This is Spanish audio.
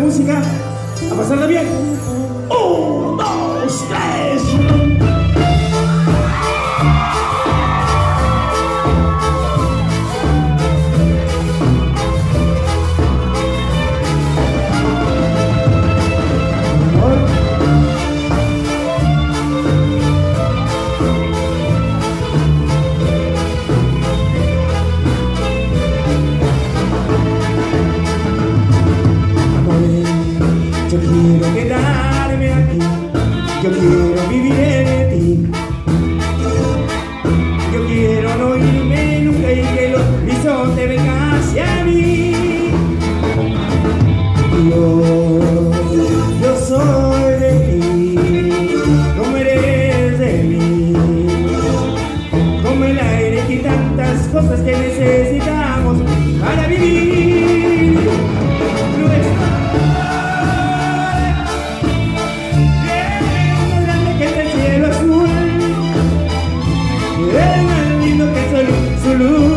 música, a pasarla bien. 1, 2, 3. Yo quiero quedarme aquí, yo quiero vivir en ti. Yo quiero no irme nunca y que el horizonte venga hacia mí. Yo soy de ti, como eres de mí, como el aire y tantas cosas que necesitamos para vivir. Es más lindo que su luz.